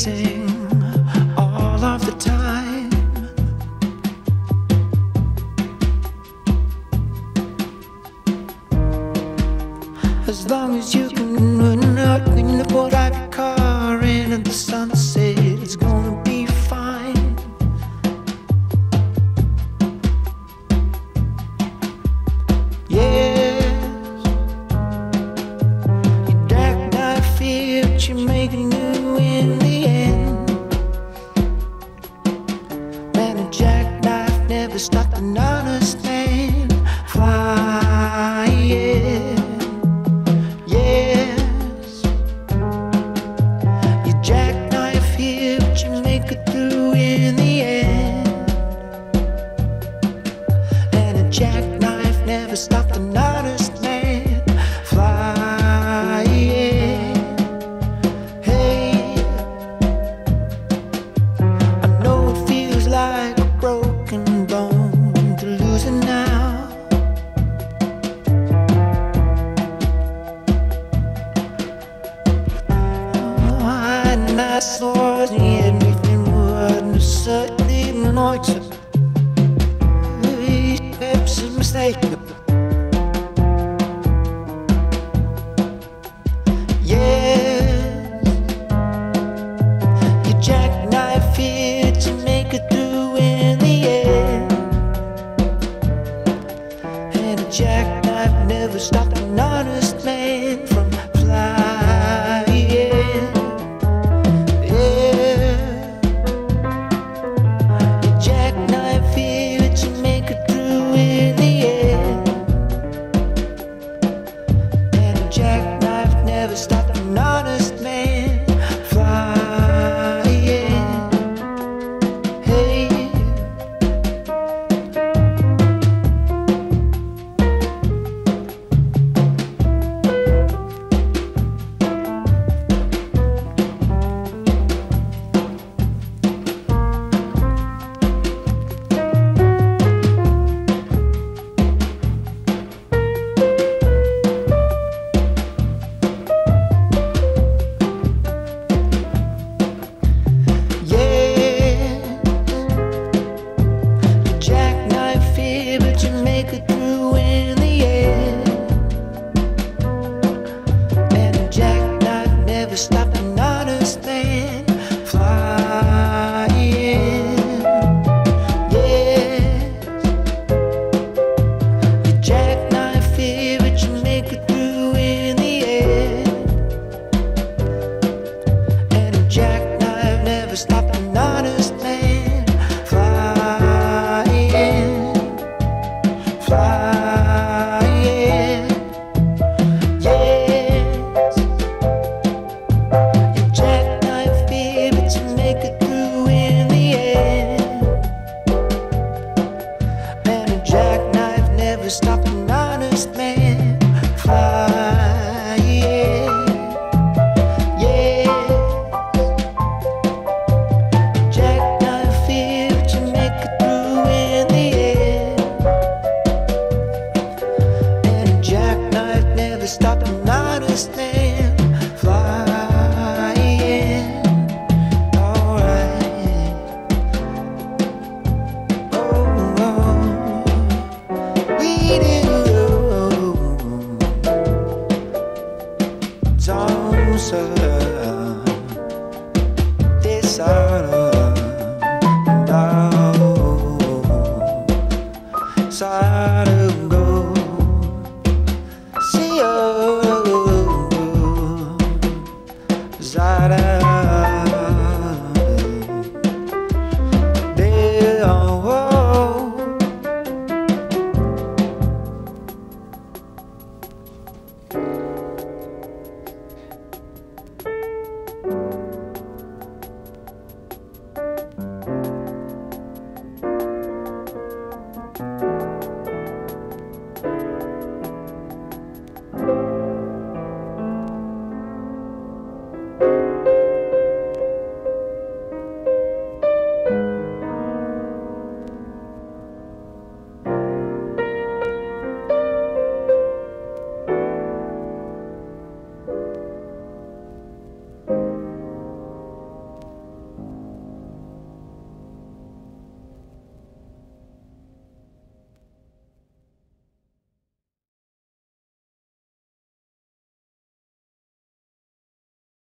amazing all of the time. As long as you can run out in the boat of your car and at the sunset, it's gonna be fine. Yes, your dark night fear, but you're making new in the end. Man, a jackknife never stopped an honest man flying. Yes, you jackknife here, but you make it through in the end. And a jackknife never stopped an honest man flying. Hey, I know it feels like a broken bone to lose it now. I saw everything wasn't certainly not perhaps a mistake. Yes, you jackknife here to make it through in the end. And a jackknife never stopped an honest man from flying. Never stop an honest man flying. Hey, make it through in the end. And a jackknife never stopped an honest man flying. Yes, you jackknife here, but you make it through in the end. And a jackknife never stopped an honest man flying. Flying, yes, you jackknife here, but you make it through in the end. And a jackknife never stopped an honest man flying. Yes, jackknife here, but you make it through in the end. Jackknife never stopped an honest man flying. Alright. Oh, oh. We do. Don't this out of